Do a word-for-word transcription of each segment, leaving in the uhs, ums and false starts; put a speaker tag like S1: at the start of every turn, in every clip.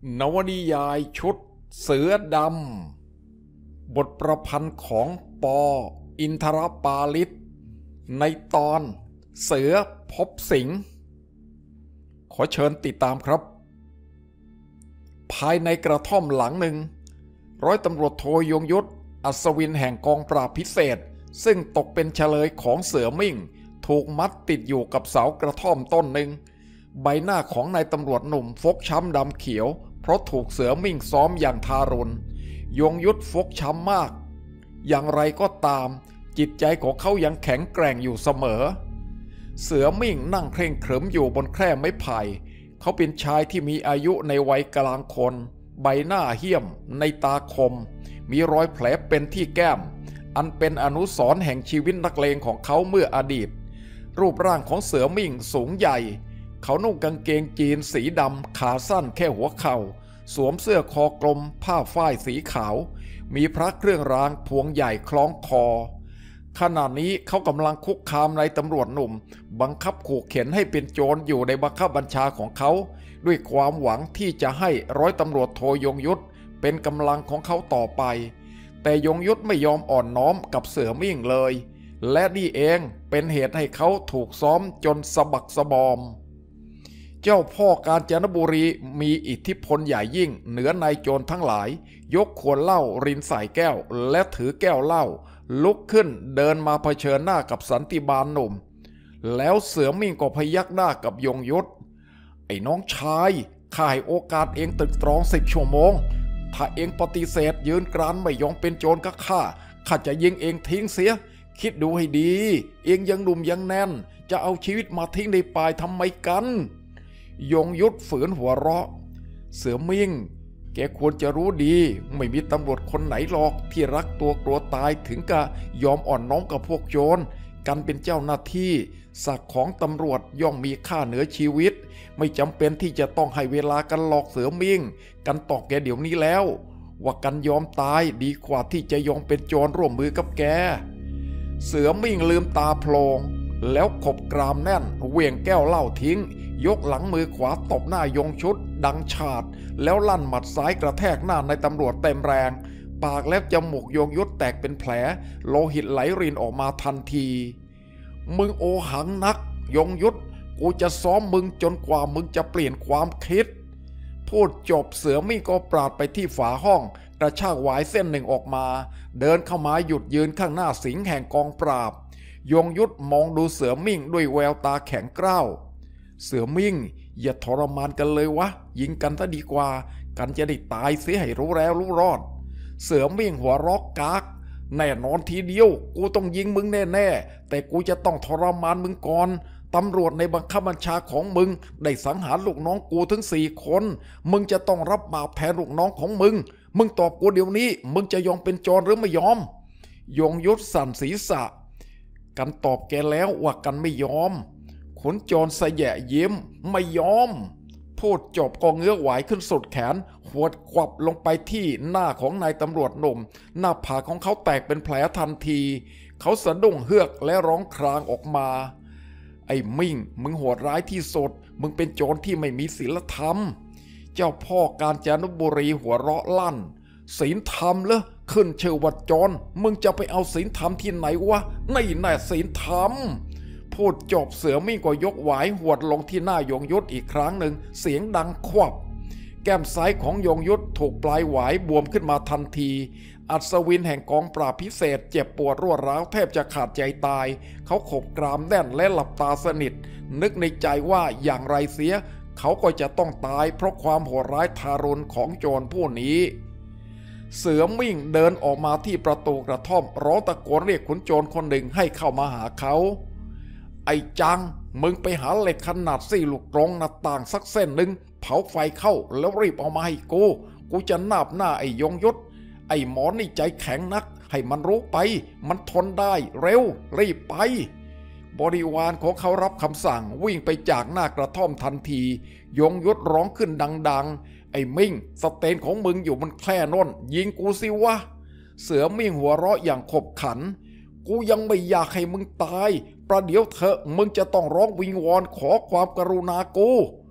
S1: นวนิยายชุดเสือดำบทประพันธ์ของปออินทรปาลิตในตอนเสือพบสิงขอเชิญติดตามครับภายในกระท่อมหลังหนึ่งร้อยตำรวจโทยงยุทธอัศวินแห่งกองปราบพิเศษซึ่งตกเป็นเฉลยของเสือมิ่งถูกมัดติดอยู่กับเสากระท่อมต้นหนึ่งใบหน้าของนายตำรวจหนุ่มฟกช้ำดำเขียวเพราะถูกเสือมิ่งซ้อมอย่างทารุณยงยุทธฟกช้ำมากอย่างไรก็ตามจิตใจของเขายังแข็งแกร่งอยู่เสมอเสือมิ่งนั่งเคร่งขรึมอยู่บนแคร่ไม้ไผ่เขาเป็นชายที่มีอายุในวัยกลางคนใบหน้าเหี้ยมในตาคมมีรอยแผลเป็นที่แก้มอันเป็นอนุสรณ์แห่งชีวิตนักเลงของเขาเมื่ออดีตรูปร่างของเสือมิ่งสูงใหญ่เขานุ่งกางเกงจีนสีดำขาสั้นแค่หัวเข่าสวมเสื้อคอกลมผ้าฝ้ายสีขาวมีพระเครื่องรางพวงใหญ่คล้องคอขณะนี้เขากำลังคุกคามนายตำรวจหนุ่มบังคับขู่เข็นให้เป็นโจรอยู่ในบังคับบัญชาของเขาด้วยความหวังที่จะให้ร้อยตำรวจโทยงยุทธเป็นกำลังของเขาต่อไปแต่ยงยุทธไม่ยอมอ่อนน้อมกับเสือมิ่งเลยและนี่เองเป็นเหตุให้เขาถูกซ้อมจนสะบักสะบอมเจ้าพ่อกาญจนบุรีมีอิทธิพลใหญ่ยิ่งเหนือนายโจรทั้งหลายยกขวดเหล้ารินใส่แก้วและถือแก้วเหล้าลุกขึ้นเดินมาเผชิญหน้ากับสันติบาลหนุ่มแล้วเสือมิ่งก็พยักหน้ากับยงยุทธไอ้น้องชายข้าให้โอกาสเองตึกตรองสิบชั่วโมงถ้าเองปฏิเสธยืนกรานไม่ยอมเป็นโจรกับข้าข้าจะยิงเองทิ้งเสียคิดดูให้ดีเองยังหนุ่มยังแน่นจะเอาชีวิตมาทิ้งในป่าทำไมกันยงยุทธฝืนหัวเราะเสือมิ่งแกควรจะรู้ดีไม่มีตำรวจคนไหนหรอกที่รักตัวกลัวตายถึงกับยอมอ่อนน้อมกับพวกโจรกันเป็นเจ้าหน้าที่ศักดิ์ของตำรวจย่อมมีค่าเหนือชีวิตไม่จำเป็นที่จะต้องให้เวลากันหลอกเสือมิ่งกันตอกแกเดี๋ยวนี้แล้วว่ากันยอมตายดีกว่าที่จะยอมเป็นโจรร่วมมือกับแกเสือมิ่งลืมตาโพลงแล้วขบกรามแน่นเหวี่ยงแก้วเหล้าทิ้งยกหลังมือขวาตบหน้ายงชุดดังฉาดแล้วลั่นหมัดซ้ายกระแทกหน้าในตำรวจเต็มแรงปากและจมูกยงยุทธแตกเป็นแผลโลหิตไหลรินออกมาทันทีมึงโอหังนักยงยุทธกูจะซ้อมมึงจนกว่ามึงจะเปลี่ยนความคิดพูดจบเสือมิ่งก็ปราดไปที่ฝาห้องกระชากหวายเส้นหนึ่งออกมาเดินเข้ามาหยุดยืนข้างหน้าสิงห์แห่งกองปราบยงยุทธมองดูเสือมิ่งด้วยแววตาแข็งกร้าวเสือมิ่งอย่าทรมานกันเลยวะยิงกันซะดีกว่ากันจะได้ตายเสียให้รู้แล้วรู้รอดเสือมิ่งหัวรอกกากแน่นอนทีเดียวกูต้องยิงมึงแน่ๆแต่กูจะต้องทรมานมึงก่อนตำรวจในบังคับบัญชาของมึงได้สังหารลูกน้องกูถึงสี่คนมึงจะต้องรับบาปแทนลูกน้องของมึงมึงตอบกูเดี๋ยวนี้มึงจะยอมเป็นโจรหรือไม่ยอมยงยุทธสั่นศีรษะกันตอบแกแล้วว่ากันไม่ยอมขุนโจรสะแยะยิ้มไม่ยอมพูดจบก็เงื้อไหวขึ้นสุดแขนหวดควับลงไปที่หน้าของนายตำรวจหนุ่มหน้าผากของเขาแตกเป็นแผลทันทีเขาสะดุ้งเฮือกและร้องครางออกมาไอ้มิ่งมึงโหดร้ายที่สุดมึงเป็นโจรที่ไม่มีศีลธรรมเจ้าพ่อกาญจนบุรีหัวเราะลั่นศีลธรรมเหรอขึ้นชื่อว่าโจรมึงจะไปเอาศีลธรรมที่ไหนวะนี่แน่ศีลธรรมพูดจบเสือมิ่งก็ยกหวายหวดลงที่หน้ายงยุทธอีกครั้งหนึ่งเสียงดังควับแก้มซ้ายของยงยุทธถูกปลายหวายบวมขึ้นมาทันทีอัศวินแห่งกองปราบพิเศษเจ็บปวดรวดร้าวแทบจะขาดใจตายเขาขบกรามแน่นและหลับตาสนิทนึกในใจว่าอย่างไรเสียเขาก็จะต้องตายเพราะความโหดร้ายทารุณของโจรผู้นี้เสือมิ่งเดินออกมาที่ประตูกระท่อมร้องตะโกนเรียกขุนโจรคนหนึ่งให้เข้ามาหาเขาไอ้จังมึงไปหาเหล็กขนาดสี่ลูกกรงหน้าต่างสักเส้นหนึ่งเผาไฟเข้าแล้วรีบเอามาให้กูกูจะนาบหน้าไอ้ยงยุทธไอ้หมอนี่ใจแข็งนักให้มันรู้ไปมันทนได้เร็วรีบไปบริวารของเขารับคำสั่งวิ่งไปจากหน้ากระท่อมทันทียงยุทธร้องขึ้นดังๆไอ้มิ่งสเตนของมึงอยู่บนแคร่นนยิงกูสิวะเสือมิ่งหัวเราะอย่างขบขันกูยังไม่อยากให้มึงตายประเดี๋ยวเถอะมึงจะต้องร้องวิงวอนขอความกรุณากู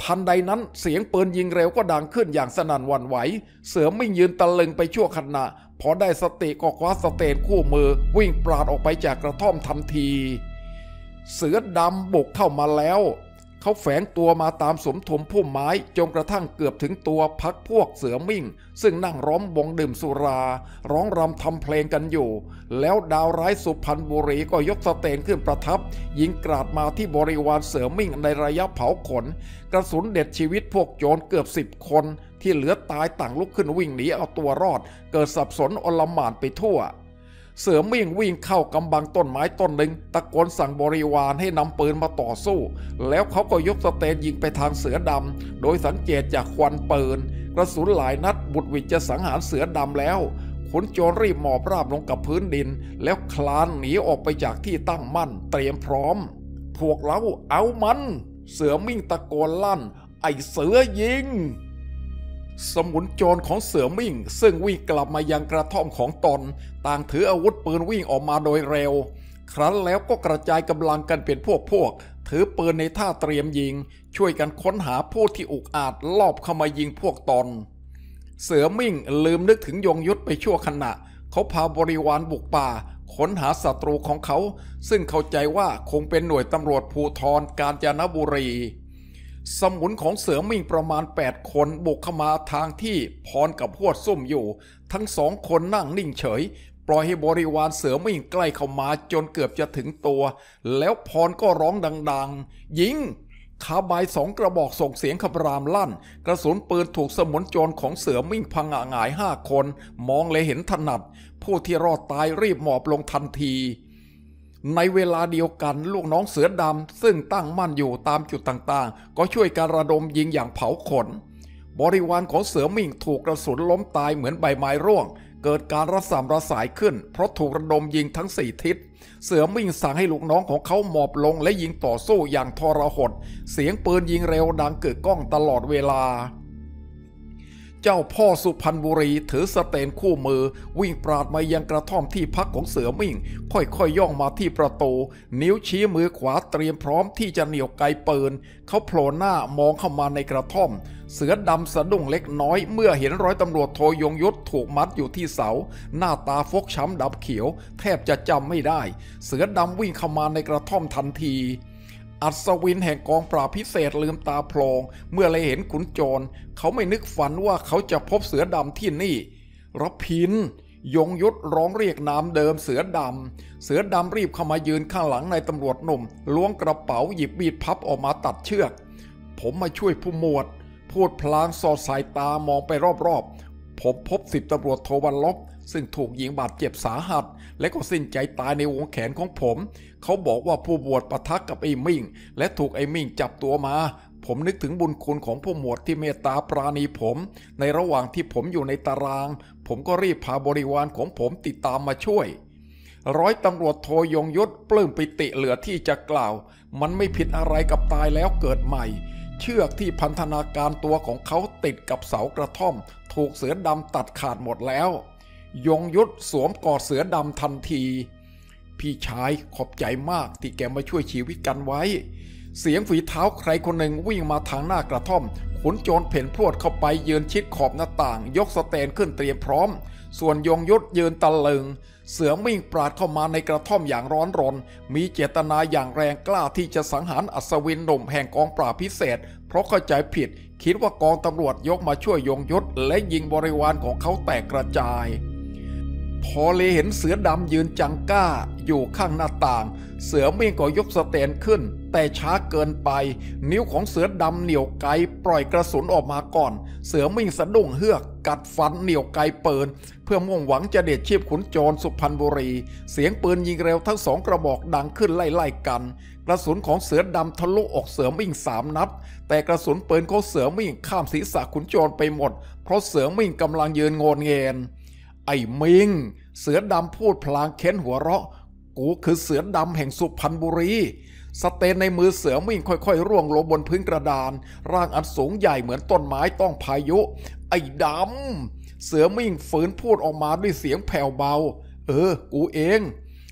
S1: ทันใดนั้นเสียงปืนยิงเร็วก็ดังขึ้นอย่างสนั่นหวั่นไหวเสือมิ่งยืนตะลึงไปชั่วขณะพอได้สติก็คว้าสเตนคู่มือวิ่งปราดออกไปจากกระท่อมทันทีเสือดำบุกเข้ามาแล้วเขาแฝงตัวมาตามสมทมพุ่มไม้จนกระทั่งเกือบถึงตัวพักพวกเสือมิ่งซึ่งนั่งร้อมวงดื่มสุราร้องรำทำเพลงกันอยู่แล้วดาวร้ายสุพรรณบุรีก็ยกสเตนขึ้นประทับยิงกราดมาที่บริวารเสือมิ่งในระยะเผาขนกระสุนเด็ดชีวิตพวกโจรเกือบสิบคนที่เหลือตายต่างลุกขึ้นวิ่งหนีเอาตัวรอดเกิดสับสนอลหม่านไปทั่วเสือมิ่งวิ่งเข้ากำบังต้นไม้ต้นหนึ่งตะโกนสั่งบริวารให้นำปืนมาต่อสู้แล้วเขาก็ยกสเตนยิงไปทางเสือดำโดยสังเกตจากควันปืนกระสุนหลายนัดบุดหวิดจะสังหารเสือดำแล้วขุนโจรรีบหมอบราบลงกับพื้นดินแล้วคลานหนีออกไปจากที่ตั้งมั่นเตรียมพร้อมพวกเราเอามันเสือมิ่งตะโกนลั่นไอ้เสือยิงสมุนโจรของเสือมิ่งซึ่งวิ่งกลับมายังกระท่อมของตนต่างถืออาวุธปืนวิ่งออกมาโดยเร็วครั้นแล้วก็กระจายกำลังกันเป็นพวกพวกถือปืนในท่าเตรียมยิงช่วยกันค้นหาผู้ที่อุกอาจลอบเข้ามายิงพวกตนเสือมิ่งลืมนึกถึงยงยุทธไปชั่วขณะเขาพาบริวารบุกป่าค้นหาศัตรูของเขาซึ่งเข้าใจว่าคงเป็นหน่วยตำรวจภูธรกาญจนบุรีสมุนของเสือมิ่งประมาณแปดคนบุกเข้ามาทางที่พรกับพวดซุ่มอยู่ทั้งสองคนนั่งนิ่งเฉยปล่อยให้บริวารเสือมิ่งใกล้เข้ามาจนเกือบจะถึงตัวแล้วพรก็ร้องดังๆยิงคาบายสองกระบอกส่งเสียงคำรามลั่นกระสุนปืนถูกสมุนโจรของเสือมิ่งพังหงายห้าคนมองเลยเห็นถนัดผู้ที่รอดตายรีบหมอบลงทันทีในเวลาเดียวกันลูกน้องเสือดำซึ่งตั้งมั่นอยู่ตามจุดต่างๆก็ช่วยการระดมยิงอย่างเผาขนบริวารของเสือมิ่งถูกกระสุนล้มตายเหมือนใบไม้ร่วงเกิดการระสำระสายขึ้นเพราะถูกระดมยิงทั้งสี่ทิศเสือมิ่งสั่งให้ลูกน้องของเขาหมอบลงและยิงต่อสู้อย่างทรหดเสียงปืนยิงเร็วดังกึกก้องตลอดเวลาเจ้าพ่อสุพรรณบุรีถือสเตนคู่มือวิ่งปราดมายังกระท่อมที่พักของเสือมิ่งค่อยๆ ย, ย่องมาที่ประตูนิ้วชี้มือขวาเตรียมพร้อมที่จะเหนี่ยวไกปืนเขาโผล่หน้ามองเข้ามาในกระท่อมเสือดำสะดุ้งเล็กน้อยเมื่อเห็นร้อยตำรวจโทยงยุทธถูกมัดอยู่ที่เสาหน้าตาฟกช้ำดำเขียวแทบจะจำไม่ได้เสือดำวิ่งเข้ามาในกระท่อมทันทีอัศวินแห่งกองปราบพิเศษลืมตาโพลงเมื่อเลยเห็นขุนโจรเขาไม่นึกฝันว่าเขาจะพบเสือดำที่นี่รพินยงยุทธร้องเรียกนามเดิมเสือดำเสือดำรีบเข้ามายืนข้างหลังนายตำรวจหนุ่มล้วงกระเป๋าหยิบมีดพับออกมาตัดเชือกผมมาช่วยผู้หมวดพูดพลางสอดสายตามองไปรอบๆผมพบสิบตำรวจโทวันลบซึ่งถูกยิงบาดเจ็บสาหัสและก็สิ้นใจตายในวงแขนของผมเขาบอกว่าผู้บวชปะทะกับไอ้มิ่งและถูกไอ้มิ่งจับตัวมาผมนึกถึงบุญคุณของผู้หมวดที่เมตตาปราณีผมในระหว่างที่ผมอยู่ในตารางผมก็รีบพาบริวารของผมติดตามมาช่วยร้อยตำรวจโทยงยุทธปลื้มปิติเหลือที่จะกล่าวมันไม่ผิดอะไรกับตายแล้วเกิดใหม่เชือกที่พันธนาการตัวของเขาติดกับเสากระท่อมถูกเสือดำตัดขาดหมดแล้วยงยุทธสวมกอดเสือดำทันทีพี่ชายขอบใจมากที่แกมาช่วยชีวิตกันไว้เสียงฝีเท้าใครคนหนึ่งวิ่งมาทางหน้ากระท่อมขุนโจรเพ่นพรวดเข้าไปยืนชิดขอบหน้าต่างยกสเตนขึ้นเตรียมพร้อมส่วนยงยุทธยืนตะลึงเสือมิ่งปราดเข้ามาในกระท่อมอย่างร้อนรนมีเจตนาอย่างแรงกล้าที่จะสังหารอัศวินหนุ่มแห่งกองปราบพิเศษเพราะเข้าใจผิดคิดว่ากองตำรวจยกมาช่วยยงยุทธและยิงบริวารของเขาแตกกระจายพอเลเห็นเสือดำยืนจังก้าอยู่ข้างหน้าต่างเสือมิ่งก็ยกสเตนขึ้นแต่ช้าเกินไปนิ้วของเสือดำเหนี่ยวไกปล่อยกระสุนออกมาก่อนเสือมิ่งสะดุ้งเฮือกกัดฟันเหนี่ยวไกปืนเพื่อมุ่งหวังจะเด็ดชีพขุนโจรสุพรรณบุรีเสียงปืนยิงเร็วทั้งสองกระบอกดังขึ้นไล่ๆกันกระสุนของเสือดำทะลุอกเสือมิ่งสามนัดแต่กระสุนปืนของเสือมิ่งข้ามศีรษะขุนโจรไปหมดเพราะเสือมิ่งกำลังยืนโงนเงนไอ้มิงเสือดำพูดพลางเค้นหัวเราะกูคือเสือดำแห่งสุพรรณบุรีสเตนในมือเสือมิ่งค่อยๆร่วงลงบนพื้นกระดานร่างอันสูงใหญ่เหมือนต้นไม้ต้องพายุไอ้ดำเสือมิ่งฝืนพูดออกมาด้วยเสียงแผ่วเบาเออกูเอง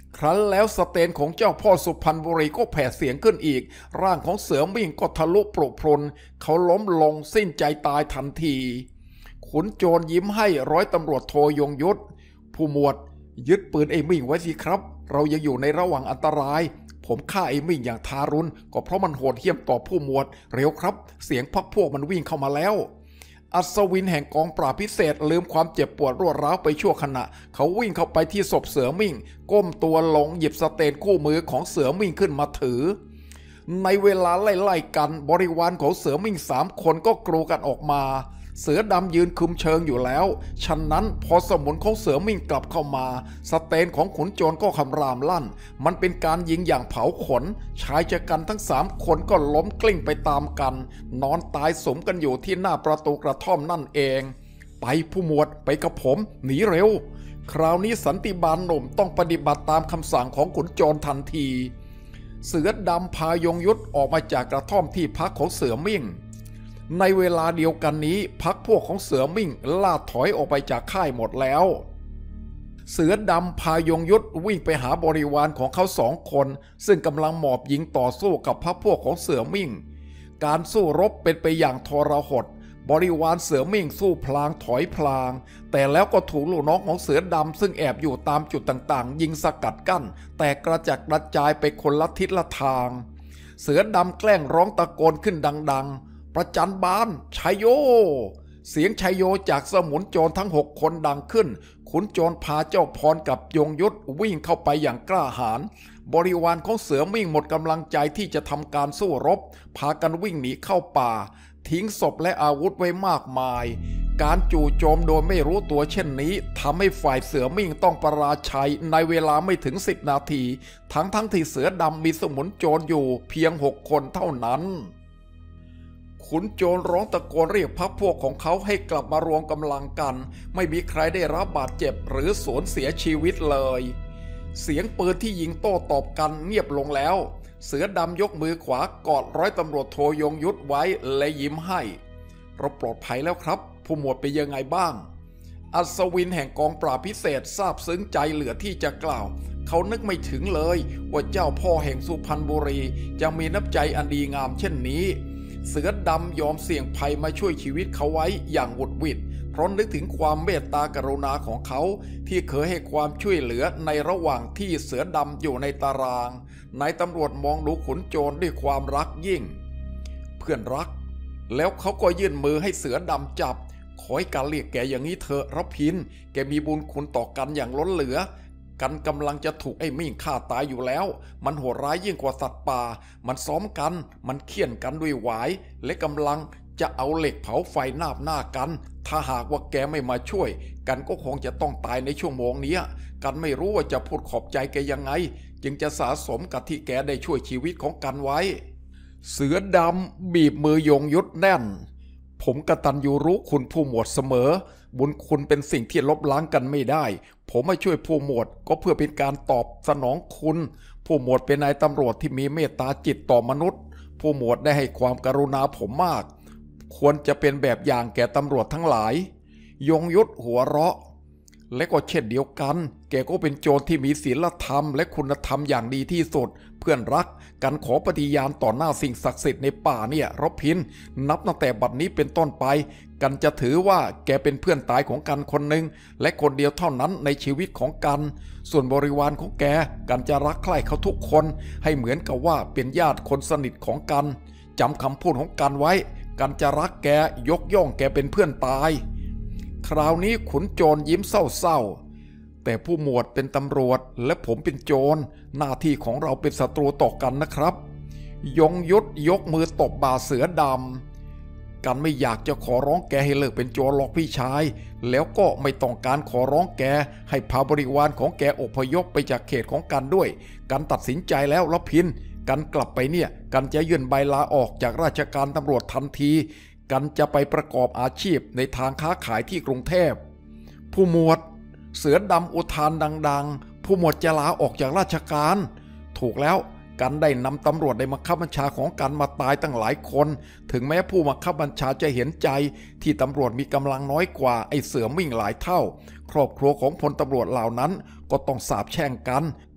S1: ครั้นแล้วสเตนของเจ้าพ่อสุพรรณบุรีก็แผ่เสียงขึ้นอีกร่างของเสือมิ่งก็ทะลุโปรพรนเขาล้มลงสิ้นใจตายทันทีขุนโจรยิ้มให้ร้อยตำรวจโทยงยุทธผู้หมวดยึดปืนไอ้มิ่งไว้สิครับเรายังอยู่ในระหว่างอันตรายผมฆ่าไอ้มิ่งอย่างทารุณก็เพราะมันโหดเหี้ยมต่อผู้หมวดเร็วครับเสียงพักพวกมันวิ่งเข้ามาแล้วอัศวินแห่งกองปราบพิเศษลืมความเจ็บปวดรวดร้าวไปชั่วขณะเขาวิ่งเข้าไปที่ศพเสือมิ่งก้มตัวลงหยิบสเตนคู่มือของเสือมิ่งขึ้นมาถือในเวลาไล่ๆกันบริวารของเสือมิ่งสามคนก็กรูกันออกมาเสือดำยืนคุมเชิงอยู่แล้วฉะนั้นพอสมุนของเสือมิ่งกลับเข้ามาสเตนของขุนโจรก็คำรามลั่นมันเป็นการยิงอย่างเผาขนชายชะกันทั้งสามคนก็ล้มกลิ้งไปตามกันนอนตายสมกันอยู่ที่หน้าประตูกระท่อมนั่นเองไปผู้หมวดไปกับผมหนีเร็วคราวนี้สันติบาลหนุ่มต้องปฏิบัติตามคำสั่งของขุนโจรทันทีเสือดำพายงยุทธออกมาจากกระท่อมที่พักของเสือมิ่งในเวลาเดียวกันนี้พรรคพวกของเสือมิ่งล่าถอยออกไปจากค่ายหมดแล้วเสือดำพายงยุทธวิ่งไปหาบริวารของเขาสองคนซึ่งกำลังหมอบยิงต่อสู้กับพรรคพวกของเสือมิ่งการสู้รบเป็นไปอย่างทรหดบริวารเสือมิ่งสู้พลางถอยพลางแต่แล้วก็ถูกลูกน้องของเสือดำซึ่งแอบอยู่ตามจุดต่างๆยิงสกัดกั้นแต่กระจัดกระจายไปคนละทิศละทางเสือดำแกล้งร้องตะโกนขึ้นดังๆประจันบานชัยโยเสียงชัยโยจากสมุนโจรทั้งหกคนดังขึ้นขุนโจรพาเจ้าพรกับยงยุทธวิ่งเข้าไปอย่างกล้าหาญบริวารของเสือมิ่งหมดกำลังใจที่จะทำการสู้รบพากันวิ่งหนีเข้าป่าทิ้งศพและอาวุธไว้มากมายการจู่โจมโดยไม่รู้ตัวเช่นนี้ทำให้ฝ่ายเสือมิ่งต้องประราชัยในเวลาไม่ถึงสิบนาทีทั้งทั้งที่เสือดำมีสมุนโจรอยู่เพียงหกคนเท่านั้นขุนโจรร้องตะโกนเรียกพรรคพวกของเขาให้กลับมารวมกำลังกันไม่มีใครได้รับบาดเจ็บหรือสูญเสียชีวิตเลยเสียงปืนที่ยิงโต้ตอบกันเงียบลงแล้วเสือดำยกมือขวากอดร้อยตำรวจโทยงยุทธไว้และยิ้มให้เราปลอดภัยแล้วครับผู้หมวดเป็นยังไงบ้างอัศวินแห่งกองปราบพิเศษซาบซึ้งใจเหลือที่จะกล่าวเขานึกไม่ถึงเลยว่าเจ้าพ่อแห่งสุพรรณบุรีจะมีน้ำใจอันดีงามเช่นนี้เสือดำยอมเสี่ยงภัยมาช่วยชีวิตเขาไว้อย่างหวุดหวิดเพราะนึกถึงความเมตตากรุณาของเขาที่เคยให้ความช่วยเหลือในระหว่างที่เสือดำอยู่ในตารางนายตำรวจมองดูขุนโจรด้วยความรักยิ่งเพื่อนรักแล้วเขาก็ยื่นมือให้เสือดำจับขอให้การเรียกแกอย่างนี้เถอะรพินแกมีบุญคุณต่อกันอย่างล้นเหลือกันกำลังจะถูกไอ้มิ่งฆ่าตายอยู่แล้วมันโหดร้ายยิ่งกว่าสัตว์ป่ามันซ้อมกันมันเคี่ยนกันด้วยหวายและกำลังจะเอาเหล็กเผาไฟนาบหน้ากันถ้าหากว่าแกไม่มาช่วยกันก็คงจะต้องตายในชั่วโมงนี้กันไม่รู้ว่าจะพูดขอบใจแกยังไงจึงจะสะสมกับที่แกได้ช่วยชีวิตของกันไว้เสือดำบีบมือยงยุทธแน่นผมกตัญญูรู้คุณผู้หมวดเสมอบุญคุณเป็นสิ่งที่ลบล้างกันไม่ได้ผมมาช่วยผู้หมวดก็เพื่อเป็นการตอบสนองคุณผู้หมวดเป็นนายตำรวจที่มีเมตตาจิตต่อมนุษย์ผู้หมวดได้ให้ความกรุณาผมมากควรจะเป็นแบบอย่างแก่ตำรวจทั้งหลายยงยุทธหัวเราะและก็เช่นเดียวกันแกก็เป็นโจรที่มีศีลธรรมและคุณธรรมอย่างดีที่สุดเพื่อนรักกันขอปฏิญาณต่อหน้าสิ่งศักดิ์สิทธิ์ในป่าเนี่ยรพินนับตั้งแต่บัดนี้เป็นต้นไปกันจะถือว่าแกเป็นเพื่อนตายของกันคนหนึ่งและคนเดียวเท่านั้นในชีวิตของกันส่วนบริวารของแกกันจะรักใคร่เขาทุกคนให้เหมือนกับว่าเป็นญาติคนสนิทของกันจำคำพูดของกันไว้กันจะรักแกยกย่องแกเป็นเพื่อนตายคราวนี้ขุนโจรยิ้มเศร้าๆแต่ผู้หมวดเป็นตำรวจและผมเป็นโจรหน้าที่ของเราเป็นศัตรูต่อกันนะครับยงยุทธยกมือตบบ่าเสือดำกันไม่อยากจะขอร้องแกให้เลิกเป็นโจรหรอกพี่ชายแล้วก็ไม่ต้องการขอร้องแกให้พาบริวารของแกอพยพไปจากเขตของกันด้วยกันตัดสินใจแล้วละพินกันกลับไปเนี่ยกันจะยื่นใบลาออกจากราชการตำรวจทันทีกันจะไปประกอบอาชีพในทางค้าขายที่กรุงเทพผู้หมวดเสือดำอุทานดังๆผู้หมวดจะลาออกจากราชการถูกแล้วกันได้นำตำรวจในบังคับบัญชาของกันมาตายตั้งหลายคนถึงแม้ผู้บังคับบัญชาจะเห็นใจที่ตำรวจมีกำลังน้อยกว่าไอ้เสือมิ่งหลายเท่าครอบครัวของพลตำรวจเหล่านั้นก็ต้องสาปแช่งกัน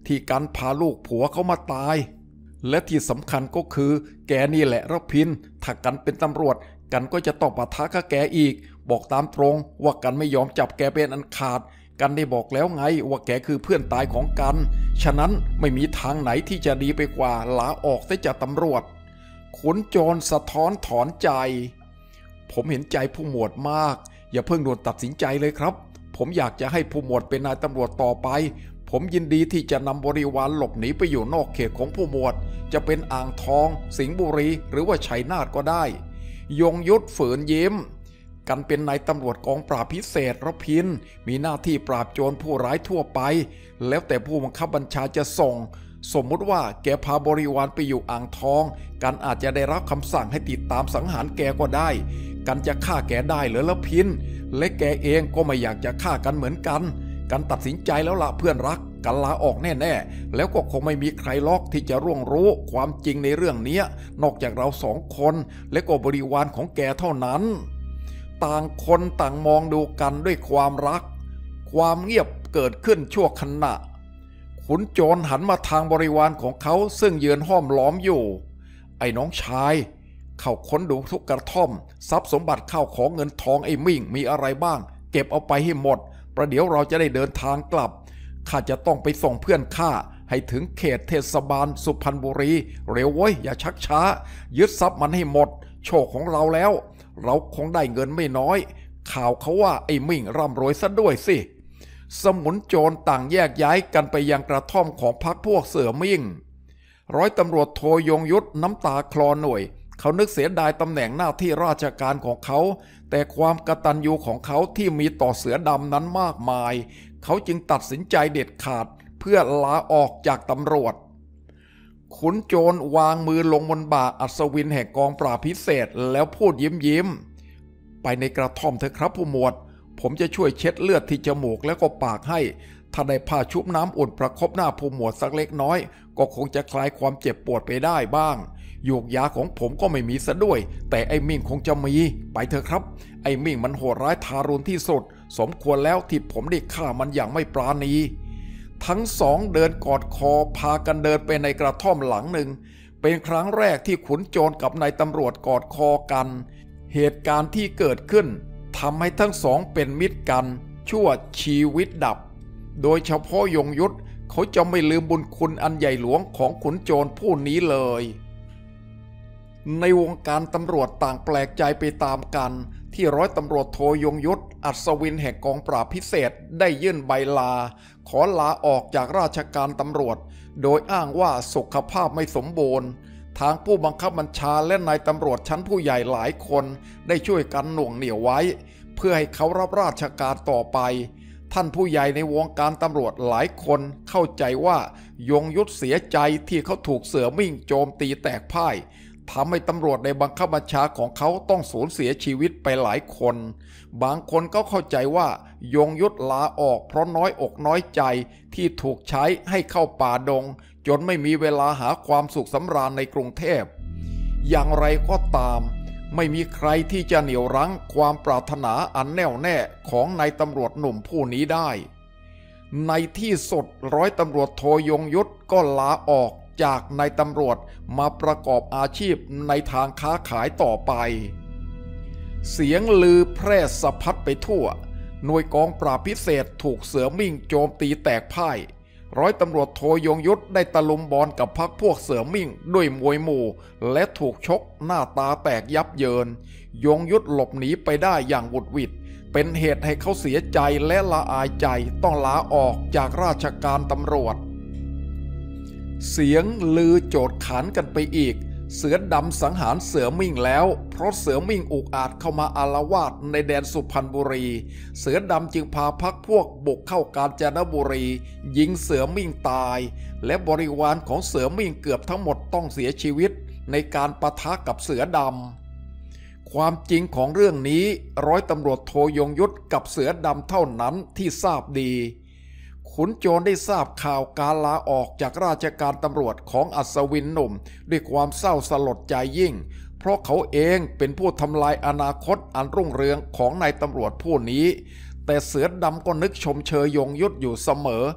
S1: ที่กันพาลูกผัวเขามาตายและที่สำคัญก็คือแกนี่แหละระพินถ้ากันเป็นตำรวจกันก็จะต้องปะทะกับแกอีกบอกตามตรงว่ากันไม่ยอมจับแกเป็นอันขาดกันได้บอกแล้วไงว่าแกคือเพื่อนตายของกันฉะนั้นไม่มีทางไหนที่จะดีไปกว่าลาออกเสียจากตำรวจขุนโจรสะท้อนถอนใจผมเห็นใจผู้หมวดมากอย่าเพิ่งด่วนตัดสินใจเลยครับผมอยากจะให้ผู้หมวดเป็นนายตำรวจต่อไปผมยินดีที่จะนำบริวารหลบหนีไปอยู่นอกเขตของผู้หมวดจะเป็นอ่างทองสิงห์บุรีหรือว่าชัยนาทก็ได้ยงยุทธฝืนยิ้มกันเป็นนายตำรวจกองปราบพิเศษระพินมีหน้าที่ปราบโจรผู้ร้ายทั่วไปแล้วแต่ผู้บังคับบัญชาจะส่งสมมุติว่าแกพาบริวารไปอยู่อ่างทองกันอาจจะได้รับคำสั่งให้ติดตามสังหารแกก็ได้กันจะฆ่าแกได้เหรอระพินและแกเองก็ไม่อยากจะฆ่ากันเหมือนกันกันตัดสินใจแล้วล่ะเพื่อนรักกันลาออกแน่ๆแล้วก็คงไม่มีใครล็อกที่จะร่วงรู้ความจริงในเรื่องนี้นอกจากเราสองคนและก็บริวารของแกเท่านั้นต่างคนต่างมองดูกันด้วยความรักความเงียบเกิดขึ้นชั่วขณะขุนโจรหันมาทางบริวารของเขาซึ่งยืนห้อมล้อมอยู่ไอ้น้องชายเข้าค้นดูทุกกระท่อมทรัพย์สมบัติข้าวของเงินทองไอ้มิ่งมีอะไรบ้างเก็บเอาไปให้หมดประเดี๋ยวเราจะได้เดินทางกลับข้าจะต้องไปส่งเพื่อนข้าให้ถึงเขตเทศบาลสุพรรณบุรีเร็วเว้ยอย่าชักช้ายึดทรัพย์มันให้หมดโชคของเราแล้วเราคงได้เงินไม่น้อยข่าวเขาว่าไอ้มิ่งร่ำรวยซะด้วยสิสมุนโจรต่างแยกย้ายกันไปยังกระท่อมของพรรคพวกเสือมิ่งร้อยตำรวจโทยงยุทธน้ำตาคลอหน่วยเขานึกเสียดายตำแหน่งหน้าที่ราชการของเขาแต่ความกตัญญูของเขาที่มีต่อเสือดำนั้นมากมายเขาจึงตัดสินใจเด็ดขาดเพื่อลาออกจากตำรวจขุนโจรวางมือลงบนบ่าอัศวินแห่งกองปราบพิเศษแล้วพูดยิ้มยิ้มไปในกระท่อมเถอะครับผู้หมวดผมจะช่วยเช็ดเลือดที่จมูกแล้วก็ปากให้ถ้าได้ผ้าชุบน้ำอุ่นประคบหน้าผู้หมวดสักเล็กน้อยก็คงจะคลายความเจ็บปวดไปได้บ้างยูกยาของผมก็ไม่มีซะด้วยแต่ไอ้มิ่งคงจะมีไปเถอะครับไอ้มิ่งมันโหดร้ายทารุณที่สุดสมควรแล้วที่ผมได้ฆ่ามันอย่างไม่ปราณีทั้งสองเดินกอดคอพากันเดินไปในกระท่อมหลังหนึ่งเป็นครั้งแรกที่ขุนโจรกับนายตำรวจกอดคอกันเหตุการณ์ที่เกิดขึ้นทำให้ทั้งสองเป็นมิตรกันชั่วชีวิตดับโดยเฉพาะยงยุทธเขาจะไม่ลืมบุญคุณอันใหญ่หลวงของขุนโจรผู้นี้เลยในวงการตำรวจต่างแปลกใจไปตามกันที่ร้อยตำรวจโทยงยุทธอัศวินแห่งกองปราบพิเศษได้ยื่นใบลาขอลาออกจากราชการตำรวจโดยอ้างว่าสุขภาพไม่สมบูรณ์ทางผู้บังคับบัญชาและนายตำรวจชั้นผู้ใหญ่หลายคนได้ช่วยกันหน่วงเหนี่ยวไว้เพื่อให้เขารับราชการต่อไปท่านผู้ใหญ่ในวงการตำรวจหลายคนเข้าใจว่ายงยุทธเสียใจที่เขาถูกเสือมิ่งโจมตีแตกพ่ายทำให้ตำรวจในบังคับบัญชาของเขาต้องสูญเสียชีวิตไปหลายคนบางคนก็เข้าใจว่ายงยุทธลาออกเพราะน้อยอกน้อยใจที่ถูกใช้ให้เข้าป่าดงจนไม่มีเวลาหาความสุขสำราญในกรุงเทพอย่างไรก็ตามไม่มีใครที่จะเหนี่ยวรั้งความปรารถนาอันแน่วแน่ของนายตำรวจหนุ่มผู้นี้ได้ในที่สุดร้อยตำรวจโทยงยุทธก็ลาออกจากนายตำรวจมาประกอบอาชีพในทางค้าขายต่อไปเสียงลือแพร่สะพัดไปทั่วหน่วยกองปราบพิเศษถูกเสือมิ่งโจมตีแตกพ่ายร้อยตำรวจโทยงยุทธได้ตะลุมบอลกับพรรคพวกเสือมิ่งด้วยมวยหมู่และถูกชกหน้าตาแตกยับเยินยงยุทธหลบหนีไปได้อย่างหวุดหวิดเป็นเหตุให้เขาเสียใจและละอายใจต้องลาออกจากราชการตำรวจเสียงลือโจดขานกันไปอีกเสือดำสังหารเสือมิ่งแล้วเพราะเสือมิ่งอุกอาจเข้ามาอาละวาดในแดนสุพรรณบุรีเสือดำจึงพาพรรคพวกบุกเข้ากาญจนบุรียิงเสือมิ่งตายและบริวารของเสือมิ่งเกือบทั้งหมดต้องเสียชีวิตในการปะทะกับเสือดำความจริงของเรื่องนี้ร้อยตำรวจโทยงยุทธกับเสือดำเท่านั้นที่ทราบดีขุนโจรได้ทราบข่าวการลาออกจากราชการตำรวจของอัศวินหนุ่มด้วยความเศร้าสลดใจยิ่งเพราะเขาเองเป็นผู้ทำลายอนาคตอันรุ่งเรืองของนายตำรวจผู้นี้แต่เสือดำก็นึกชมเชยยงยุทธอยู่เสมอ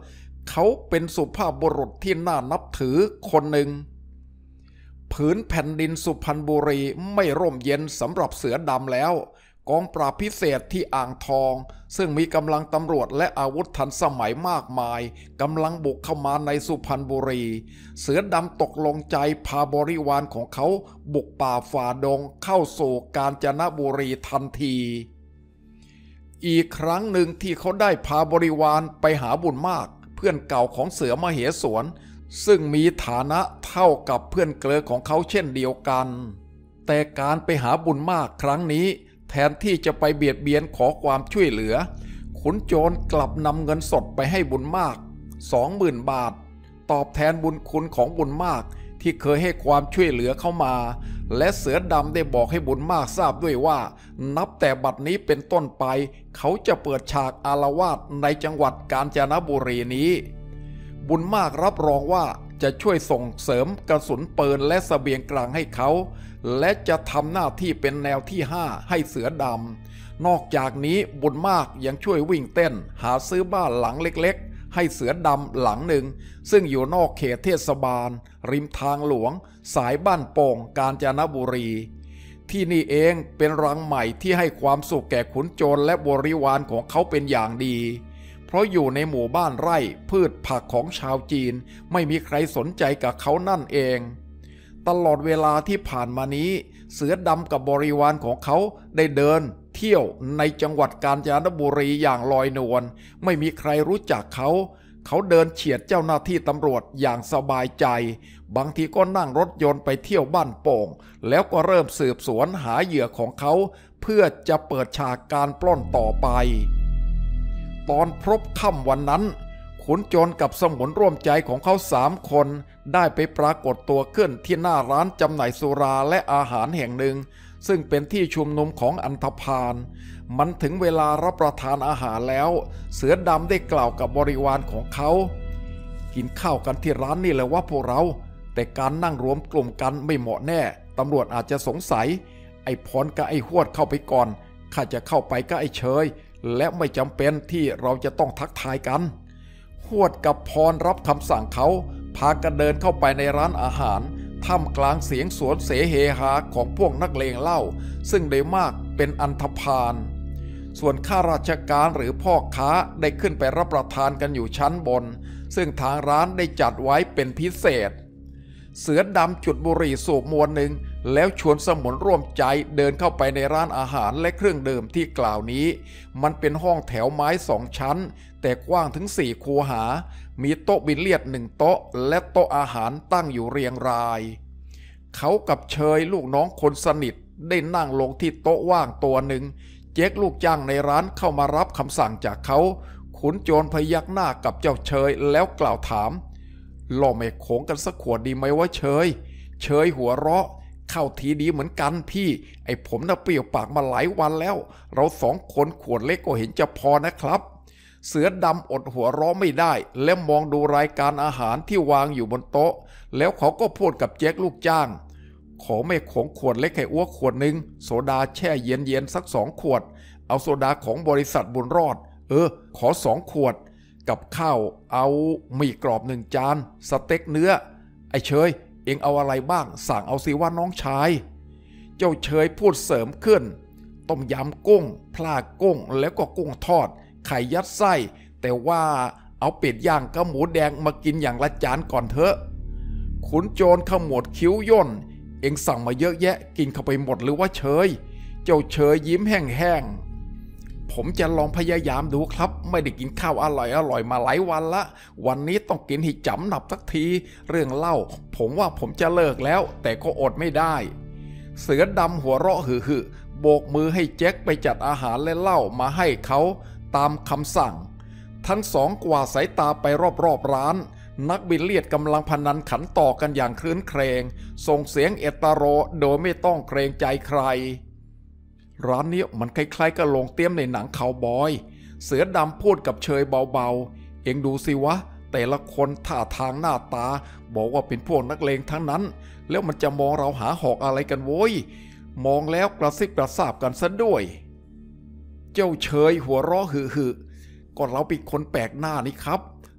S1: เขาเป็นสุภาพบุรุษที่น่านับถือคนหนึ่งผืนแผ่นดินสุพรรณบุรีไม่ร่มเย็นสำหรับเสือดำแล้วกองปราบพิเศษที่อ่างทองซึ่งมีกำลังตำรวจและอาวุธทันสมัยมากมายกำลังบุกเข้ามาในสุพรรณบุรีเสือดำตกลงใจพาบริวารของเขาบุกป่าฝ่าดงเข้าสู่กาญจนบุรีทันทีอีกครั้งหนึ่งที่เขาได้พาบริวารไปหาบุญมากเพื่อนเก่าของเสือมเหสวนซึ่งมีฐานะเท่ากับเพื่อนเกลอของเขาเช่นเดียวกันแต่การไปหาบุญมากครั้งนี้แทนที่จะไปเบียดเบียนขอความช่วยเหลือขุนโจรกลับนำเงินสดไปให้บุญมากสองหมื่นบาทตอบแทนบุญคุณของบุญมากที่เคยให้ความช่วยเหลือเขามาและเสือดำได้บอกให้บุญมากทราบด้วยว่านับแต่บัดนี้เป็นต้นไปเขาจะเปิดฉากอาละวาดในจังหวัดกาญจนบุรีนี้บุญมากรับรองว่าจะช่วยส่งเสริมกระสุนปืนและเสบียงกลางให้เขาและจะทำหน้าที่เป็นแนวที่ห้าให้เสือดำนอกจากนี้บุญมากยังช่วยวิ่งเต้นหาซื้อบ้านหลังเล็กๆให้เสือดำหลังหนึ่งซึ่งอยู่นอกเขตเทศบาลริมทางหลวงสายบ้านโป่งกาญจนบุรีที่นี่เองเป็นรังใหม่ที่ให้ความสุขแก่ขุนโจรและบริวารของเขาเป็นอย่างดีเพราะอยู่ในหมู่บ้านไร่พืชผักของชาวจีนไม่มีใครสนใจกับเขานั่นเองตลอดเวลาที่ผ่านมานี้เสือดำกับบริวารของเขาได้เดินเที่ยวในจังหวัดกาญจนบุรีอย่างลอยนวลไม่มีใครรู้จักเขาเขาเดินเฉียดเจ้าหน้าที่ตำรวจอย่างสบายใจบางทีก็นั่งรถยนต์ไปเที่ยวบ้านโป่งแล้วก็เริ่มสืบสวนหาเหยื่อของเขาเพื่อจะเปิดฉากการปล้นต่อไปตอนพบค่ำวันนั้นขุนโจรกับสมุนร่วมใจของเขาสามคนได้ไปปรากฏตัวขึ้นที่หน้าร้านจำหน่ายสุราและอาหารแห่งหนึ่งซึ่งเป็นที่ชุมนุมของอันธพาลมันถึงเวลารับประทานอาหารแล้วเสือดำได้กล่าวกับบริวารของเขากินข้าวกันที่ร้านนี่แหละว่าพวกเราแต่การนั่งรวมกลุ่มกันไม่เหมาะแน่ตำรวจอาจจะสงสัยไอ้พรกับไอ้หวดเข้าไปก่อนข้าจะเข้าไปก็ไอ้เชยและไม่จำเป็นที่เราจะต้องทักทายกันหวดกับพรรับคำสั่งเขาพากันเดินเข้าไปในร้านอาหารท่ามกลางเสียงสวนเสเฮฮาของพวกนักเลงเหล้าซึ่งโดยมากเป็นอันธพาลส่วนข้าราชการหรือพ่อค้าได้ขึ้นไปรับประทานกันอยู่ชั้นบนซึ่งทางร้านได้จัดไว้เป็นพิเศษเสือดำจุดบุหรี่สูบมวนหนึ่งแล้วชวนสมุนร่วมใจเดินเข้าไปในร้านอาหารและเครื่องดื่มที่กล่าวนี้มันเป็นห้องแถวไม้สองชั้นแต่กว้างถึงสี่คูหามีโต๊ะบิลเลียดหนึ่งโต๊ะและโต๊ะอาหารตั้งอยู่เรียงรายเขากับเชยลูกน้องคนสนิทได้นั่งลงที่โต๊ะว่างตัวหนึ่งเจ๊กลูกจ้างในร้านเข้ามารับคำสั่งจากเขาขุนโจรพยักหน้ากับเจ้าเชยแล้วกล่าวถามล่อแม่โขงกันสักขวดดีไหมวะเชยเชยหัวเราะเข้าทีดีเหมือนกันพี่ไอ้ผมน่ะเปรี้ยวปากมาหลายวันแล้วเราสองคนขวดเล็กก็เห็นจะพอนะครับเสือดำอดหัวเราะไม่ได้และมองดูรายการอาหารที่วางอยู่บนโต๊ะแล้วเขาก็พูดกับแจ็คลูกจ้างขอแม่โขงขวดเล็กให้อ้วกขวดหนึ่งโซดาแช่เย็นๆสักสองขวดเอาโซดาของบริษัทบุญรอดเออขอสองขวดกับข้าวเอาหมี่กรอบหนึ่งจานสเต็กเนื้อไอ้เชยเอ็งเอาอะไรบ้างสั่งเอาสิว่าน้องชายเจ้าเชยพูดเสริมขึ้นต้มยำกุ้งพลากุ้งแล้วก็กุ้งทอดไข่ยัดไส้แต่ว่าเอาเป็ดย่างกับหมูแดงมากินอย่างละจานก่อนเถอะขุนโจรขมวดคิ้วย่นเอ็งสั่งมาเยอะแยะกินเข้าไปหมดหรือว่าเชยเจ้าเชยยิ้มแห้งๆผมจะลองพยายามดูครับไม่ได้กินข้าวอร่อยอร่อยมาหลายวันละวันนี้ต้องกินให้จำหนับสักทีเรื่องเล่าผมว่าผมจะเลิกแล้วแต่ก็อดไม่ได้เสือดำหัวเราะหึ่ๆโบกมือให้แจ็คไปจัดอาหารและเหล้ามาให้เขาตามคำสั่งทั้งสองกวาดสายตาไปรอบๆร้านนักบิลเลียดกำลังพนันขันต่อกันอย่างครื้นเครงส่งเสียงเอตโรโดยไม่ต้องเกรงใจใครร้านนี้มันคล้ายๆกับโรงเตี้ยมในหนังคาวบอยเสือดำพูดกับเชยเบาๆเอ็งดูสิวะแต่ละคนท่าทางหน้าตาบอกว่าเป็นพวกนักเลงทั้งนั้นแล้วมันจะมองเราหาหอกอะไรกันโว้ยมองแล้วกระซิบกระซาบกันซะด้วยเจ้าเชยหัวเราะหึ่ๆก็เราเป็นคนแปลกหน้านี่ครับ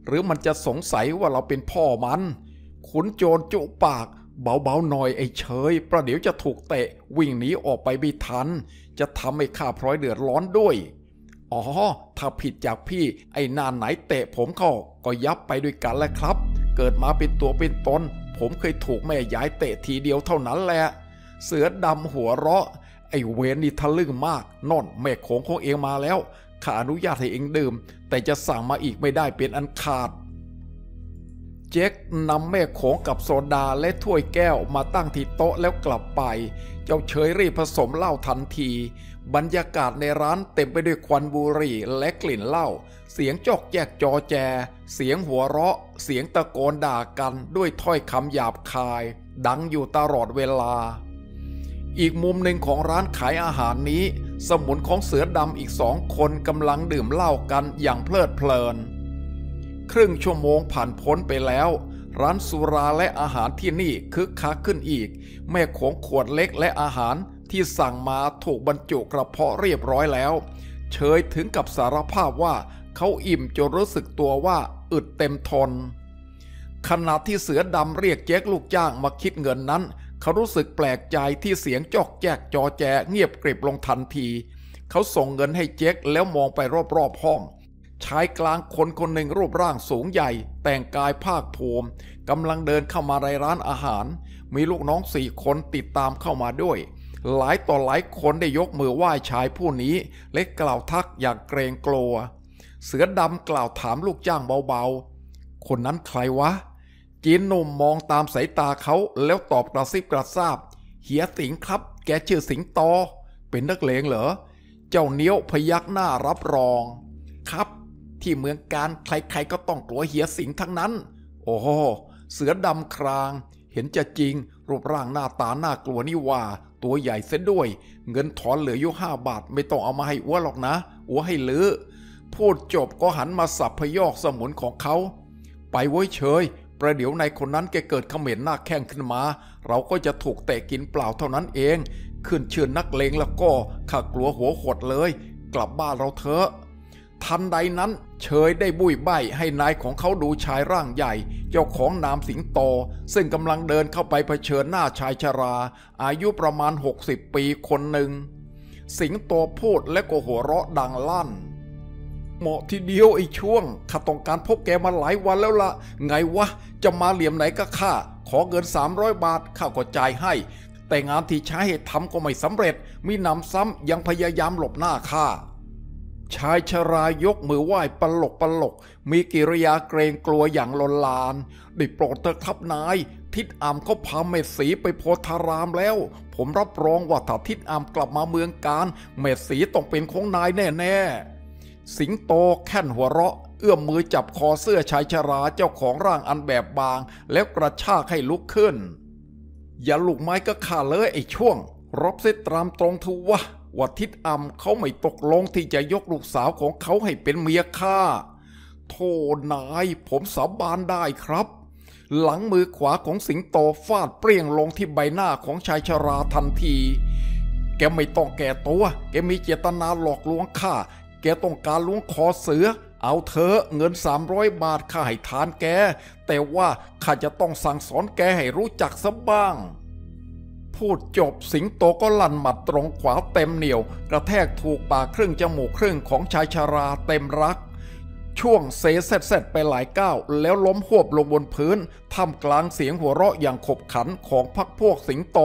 S1: หรือมันจะสงสัยว่าเราเป็นพ่อมันขุนโจรจุปากเบาๆหน่อยไอ้เฉยประเดี๋ยวจะถูกเตะวิ่งหนีออกไปไม่ทันจะทำให้ข้าพลอยเดือดร้อนด้วยอ๋อถ้าผิดจากพี่ไอ้นานไหนเตะผมเข้าก็ยับไปด้วยกันแหละครับเกิดมาเป็นตัวเป็นตนผมเคยถูกแม่ยายเตะทีเดียวเท่านั้นแหละเสือดำหัวเราะไอ้เวรนี่ทะลึ่งมากนอนแม่โขงของเองมาแล้วข้าอนุญาตให้เองดื่มแต่จะสั่งมาอีกไม่ได้เป็นอันขาดเจ๊กนำแม่โขงกับโซดาและถ้วยแก้วมาตั้งที่โต๊ะแล้วกลับไปเจ้าเฉยรีบผสมเหล้าทันทีบรรยากาศในร้านเต็มไปด้วยควันบุหรี่และกลิ่นเหล้าเสียงจอกแจกจอแจเสียงหัวเราะเสียงตะโกนด่ากันด้วยถ้อยคำหยาบคายดังอยู่ตลอดเวลาอีกมุมหนึ่งของร้านขายอาหารนี้สมุนของเสือดำอีกสองคนกำลังดื่มเหล้ากันอย่างเพลิดเพลินครึ่งชั่วโมงผ่านพ้นไปแล้วร้านสุราและอาหารที่นี่คึกคักขึ้นอีกแม่โขงขวดเล็กและอาหารที่สั่งมาถูกบรรจุกระเพาะเรียบร้อยแล้วเฉยถึงกับสารภาพว่าเขาอิ่มจนรู้สึกตัวว่าอึดเต็มทนขณะที่เสือดำเรียกเจ๊กลูกจ้างมาคิดเงินนั้นเขารู้สึกแปลกใจที่เสียงจอกแจกจอแจเงียบกริบลงทันทีเขาส่งเงินให้เจ๊กแล้วมองไปรอบๆห้องชายกลางคนคนหนึ่งรูปร่างสูงใหญ่แต่งกายภาคภูมิกำลังเดินเข้ามาในร้านอาหารมีลูกน้องสี่คนติดตามเข้ามาด้วยหลายต่อหลายคนได้ยกมือไหว้ชายผู้นี้และกล่าวทักอย่างเกรงกลัวเสือดำกล่าวถามลูกจ้างเบาๆคนนั้นใครวะจีนหนุ่มมองตามสายตาเขาแล้วตอบกระซิบกระซาบเฮียสิงครับแกชื่อสิงโตเป็นนักเลงเหรอเจ้าเนี้ยวพยักหน้ารับรองครับที่เมืองการใครๆก็ต้องกลัวเฮียสิงทั้งนั้นโอ้โหเสือดำครางเห็นจะจริงรูปร่างหน้าตาน่ากลัวนี่ว่าตัวใหญ่เสียด้วยเงินถอนเหลืออยู่ห้าบาทไม่ต้องเอามาให้อ้วหรอกนะอ้วให้ลือพูดจบก็หันมาสับพยอกสมุนของเขาไปไว้เฉยประเดี๋ยวนายคนนั้นแกเกิดเขม็นหน้าแข้งขึ้นมาเราก็จะถูกเตะกินเปล่าเท่านั้นเองขึ้นเชื่อนักเลงแล้วก็ข้ากลัวหัวหดเลยกลับบ้านเราเถอะทันใดนั้นเฉยได้บุยใบ้ให้นายของเขาดูชายร่างใหญ่เจ้าของนามสิงโตซึ่งกำลังเดินเข้าไปเผชิญหน้าชายชราอายุประมาณหกสิบปีคนหนึ่งสิงโตพูดและก็หัวเราะดังลั่นเหมาะทีเดียวไอ้ช่วงข้าต้องการพบแกมาหลายวันแล้วละไงวะจะมาเหลี่ยมไหนก็ข้าขอเงินสามร้อยบาทข้าก็จ่ายให้แต่งานที่ใช้ให้ทำก็ไม่สำเร็จมีหนำซ้ำยังพยายามหลบหน้าข้าชายชรายกมือไหว้ปลกปลกมีกิริยาเกรงกลัวอย่างลนลานได้โปรดเถิดครับนายทิดอำเขาพาเมสีไปโพธารามแล้วผมรับรองว่าถ้าทิดอำกลับมาเมืองการเมสีต้องเป็นของนายแน่ๆสิงโตแค่นหัวเราะเอื้อมมือจับคอเสื้อชายชราเจ้าของร่างอันแบบบางแล้วกระชากให้ลุกขึ้นอย่าลูกไม้ก็ขาเลยไอ้ช่วงรบเสตรามตรงทุวะว่าทิดอำเขาไม่ตกลงที่จะยกลูกสาวของเขาให้เป็นเมียข้าโธ่นายผมสาบานได้ครับหลังมือขวาของสิงโตฟาดเปรี้ยงลงที่ใบหน้าของชายชราทันทีแกไม่ต้องแก่ตัวแกมีเจตนาหลอกลวงข้าแกต้องการล้วงคอเสือเอาเถอะเงินสามร้อยบาทข้าให้ทานแกแต่ว่าข้าจะต้องสั่งสอนแกให้รู้จักซะบ้างพูดจบสิงโตก็ลั่นหมัดตรงขวาเต็มเหนียวกระแทกถูกปากครึ่งจมูกครึ่งของชายชราเต็มรักช่วงเซเสร็จไปหลายก้าวแล้วล้มหวบลงบนพื้นท่ามกลางเสียงหัวเราะอย่างขบขันของพรรคพวกสิงโต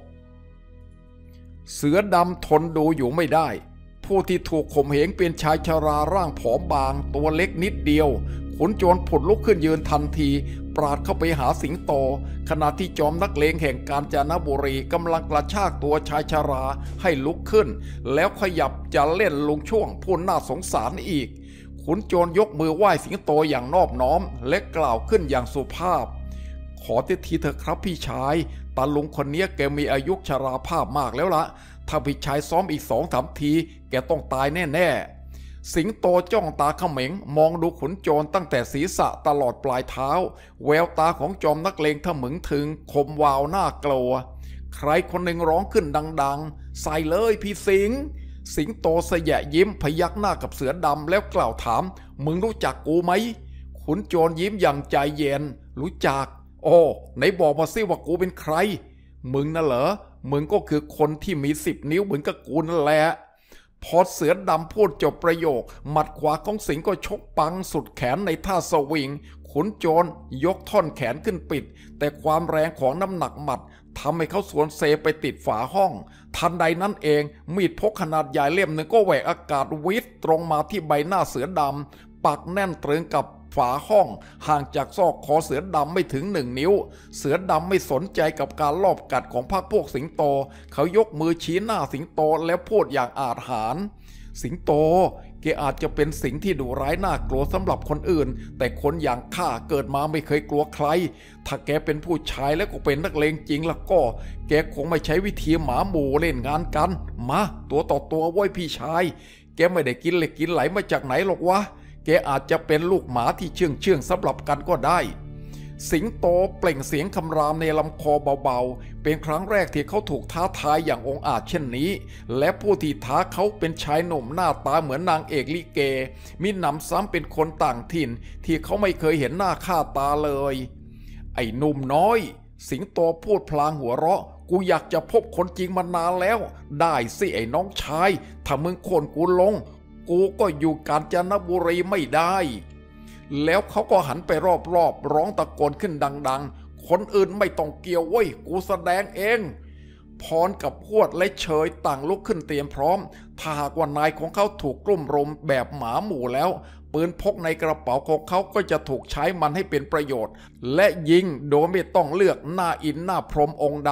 S1: เสือดำทนดูอยู่ไม่ได้ผู้ที่ถูกข่มเหงเป็นชายชราร่างผอมบางตัวเล็กนิดเดียวขุนโจรผุดลุกขึ้นยืนทันทีปราดเข้าไปหาสิงโตขณะที่จอมนักเลงแห่งกาญจนบุรีกำลังกระชากตัวชายชราให้ลุกขึ้นแล้วขยับจะเล่นลุงช่วงผู้น่าสงสารอีกขุนโจรยกมือไหว้สิงโตอย่างนอบน้อมและกล่าวขึ้นอย่างสุภาพขอทีเถอะครับพี่ชายตาลุงคนนี้แกมีอายุชราภาพมากแล้วละถ้าพี่ชายซ้อมอีกสองสามทีแกต้องตายแน่ๆสิงโตจ้องตาเขม็งมองดูขุนโจรตั้งแต่ศีรษะตลอดปลายเท้าแววตาของจอมนักเลงทะมึงถึงคมวาวน่ากลัวใครคนหนึ่งร้องขึ้นดังๆใส่เลยพี่สิงสิงโตเสยะยิ้มพยักหน้ากับเสือดำแล้วกล่าวถามมึงรู้จักกูไหมขุขุนโจรยิ้มอย่างใจเย็นรู้จักโอ้ไหนบอกมาสิว่ากูเป็นใครมึงน่ะเหรอมึงก็คือคนที่มีสิบนิ้วเหมือนกับกูนั่นแหละพอเสือดำพูดจบประโยคหมัดขวาของสิงห์ก็ชกปังสุดแขนในท่าสวิงขุนโจรยกท่อนแขนขึ้นปิดแต่ความแรงของน้ำหนักหมัดทำให้เขาสวนเซไปติดฝาห้องทันใดนั้นเองมีดพกขนาดใหญ่เล่มหนึ่งก็แหวกอากาศวิทย์ตรงมาที่ใบหน้าเสือดำปักแน่นตรึงกับฝาห้องห่างจากซอกคอเสือดำไม่ถึงหนึ่งนิ้วเสือดำไม่สนใจกับการลอบกัดของพรรคพวกสิงโตเขายกมือชี้หน้าสิงโตแล้วพูดอย่างอาถรรพ์สิงโตแกอาจจะเป็นสิ่งที่ดุร้ายน่ากลัวสำหรับคนอื่นแต่คนอย่างข้าเกิดมาไม่เคยกลัวใครถ้าแกเป็นผู้ชายแล้วก็เป็นนักเลงจริงแล้วก็แกคงไม่ใช้วิธีหมาหมู่เล่นงานกันมาตัวต่อตัวไว้พี่ชายแกไม่ได้กินเหล็กกินไหลมาจากไหนหรอกวะแกอาจจะเป็นลูกหมาที่เชื่องเชื่องสำหรับกันก็ได้สิงโตเปล่งเสียงคำรามในลำคอเบาๆเป็นครั้งแรกที่เขาถูกท้าทายอย่างองอาจเช่นนี้และผู้ที่ท้าเขาเป็นชายหนุ่มหน้าตาเหมือนนางเอกลิเกมีหนำซ้ำเป็นคนต่างถิ่นที่เขาไม่เคยเห็นหน้าค่าตาเลยไอ้หนุ่มน้อยสิงโตพูดพลางหัวเราะกูอยากจะพบคนจริงมานานแล้วได้สิไอ้น้องชายถ้ามึงโค่นกูลงกูก็อยู่กาญจนบุรีไม่ได้แล้วเขาก็หันไปรอบๆร้องตะโกนขึ้นดังๆคนอื่นไม่ต้องเกี่ยวเว้ยกูแสดงเองพรกับพวดและเฉยต่างลุกขึ้นเตรียมพร้อมถ้าหากว่านายของเขาถูกกลุ่มรุมแบบหมาหมู่แล้วปืนพกในกระเป๋าของเขาก็จะถูกใช้มันให้เป็นประโยชน์และยิงโดยไม่ต้องเลือกหน้าอินหน้าพรหมองค์ใด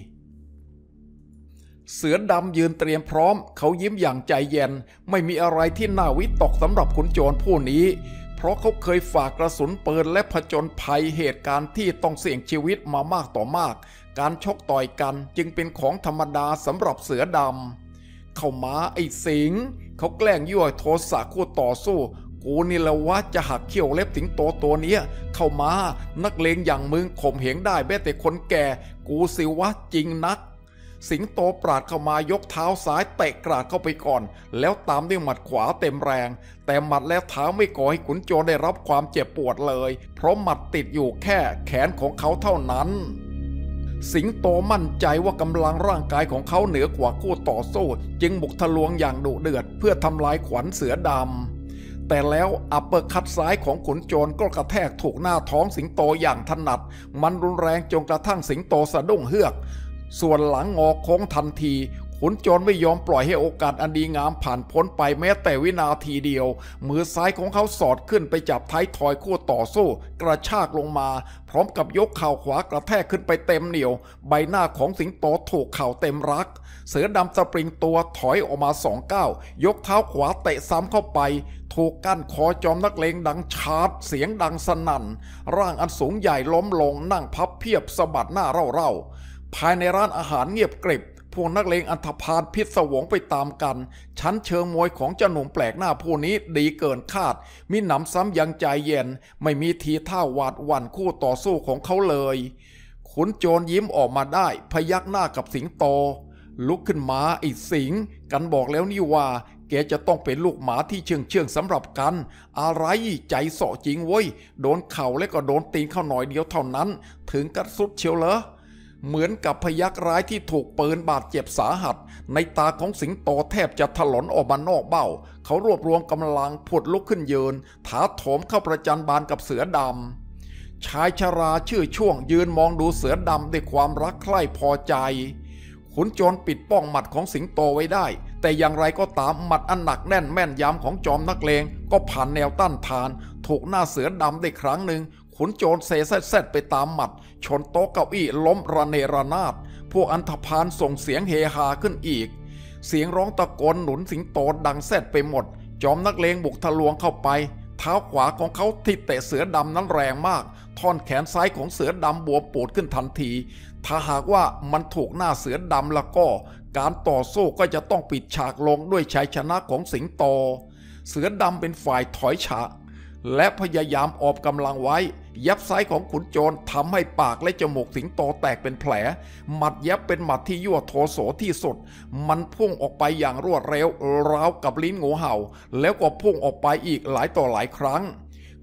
S1: เสือดำยืนเตรียมพร้อมเขายิ้มอย่างใจเย็นไม่มีอะไรที่น่าวิตกสำหรับขุนโจรผู้นี้เพราะเขาเคยฝากกระสุนปืนและผจญภัยเหตุการณ์ที่ต้องเสี่ยงชีวิตมามากต่อมากการชกต่อยกันจึงเป็นของธรรมดาสำหรับเสือดำเข้ามาไอ้สิงเขาแกล้งยั่วโทสะคู่ต่อสู้กูนี่แหละวะจะหักเขี้ยวเล็บสิงโตตัวเนี้ยเข้ามานักเลงอย่างมึงข่มเหงได้แม้แต่คนแก่กูสิวะจริงนักสิงโตปราดเข้ามายกเท้าซ้ายเตะกราดเข้าไปก่อนแล้วตามด้วยหมัดขวาเต็มแรงแต่หมัดและเท้าไม่ก่อให้ขุนโจรได้รับความเจ็บปวดเลยเพราะหมัดติดอยู่แค่แขนของเขาเท่านั้นสิงโตมั่นใจว่ากำลังร่างกายของเขาเหนือกว่าคู่ต่อสู้จึงบุกทะลวงอย่างดุเดือดเพื่อทำลายขวัญเสือดำแต่แล้วอัปเปอร์คัตซ้ายของขุนโจรก็กระแทกถูกหน้าท้องสิงโตอย่างถนัดมันรุนแรงจนกระทั่งสิงโตสะดุ้งเฮือกส่วนหลังงอโค้งทันทีขุนโจรไม่ยอมปล่อยให้โอกาสอันดีงามผ่านพ้นไปแม้แต่วินาทีเดียวมือซ้ายของเขาสอดขึ้นไปจับท้ายทอยคู่ต่อสู้กระชากลงมาพร้อมกับยกเข่าขวากระแทกขึ้นไปเต็มเหนียวใบหน้าของสิงโตถูกเข่าเต็มรักเสือดำสปริงตัวถอยออกมาสองก้าวยกเท้าขวาเตะซ้ำเข้าไปถูกกั้นคอจอมนักเลงดังชาร์จเสียงดังสนั่นร่างอันสูงใหญ่ล้มลงนั่งพับเพียบสะบัดหน้าเร่าๆภายในร้านอาหารเงียบกริบพวกนักเลงอันธพาลพิศวงไปตามกันชั้นเชิงมวยของเจ้าหนุ่มแปลกหน้าผู้นี้ดีเกินคาดมิหนำซ้ำยังใจเย็นไม่มีทีท่าหวาดหวั่นคู่ต่อสู้ของเขาเลยขุนโจรยิ้มออกมาได้พยักหน้ากับสิงโตลุกขึ้นมาไอ้สิงกันบอกแล้วนี่ว่าแกจะต้องเป็นลูกหมาที่เชื่องเชื่องสำหรับกันอะไรใจเสาะจริงเว้ยโดนเข่าและก็โดนตีนเข้าหน่อยเดียวเท่านั้นถึงกับสุดเชียวเหรอเหมือนกับพยักร้ายที่ถูกปืนบาดเจ็บสาหัสในตาของสิงโตแทบจะถลนออกมานอกเบ้าเขารวบรวมกำลังผุดลุกขึ้นยืนถาโถมเข้าประจันบานกับเสือดำชายชราชื่อช่วงยืนมองดูเสือดำด้วยความรักใคร่พอใจขุนโจรปิดป้องหมัดของสิงโตไว้ได้แต่อย่างไรก็ตามหมัดอันหนักแน่นแม่นยำของจอมนักเลงก็ผ่านแนวต้านทานถูกหน้าเสือดำได้ครั้งหนึ่งขุนโจรเซแซดไปตามหมัดชนโต๊ะเก้าอี้ล้มระเนระนาดพวกอันธพาลส่งเสียงเฮฮาขึ้นอีกเสียงร้องตะโกนหนุนสิงโตดังแซดไปหมดจอมนักเลงบุกทะลวงเข้าไปเท้าขวาของเขาที่เตะเสือดำนั้นแรงมากท่อนแขนซ้ายของเสือดำบวมปูดขึ้นทันทีถ้าหากว่ามันถูกหน้าเสือดำแล้วก็การต่อสู้ก็จะต้องปิดฉากลงด้วยชัยชนะของสิงโตเสือดำเป็นฝ่ายถอยฉากและพยายามออกกำลังไว้ยับซ้ายของขุนโจรทำให้ปากและจมูกสิงโตแตกเป็นแผลหมัดยับเป็นหมัดที่ยั่วโทโสที่สุดมันพุ่งออกไปอย่างรวดเร็วราวกับลิ้นงูเห่าแล้วก็พุ่งออกไปอีกหลายต่อหลายครั้ง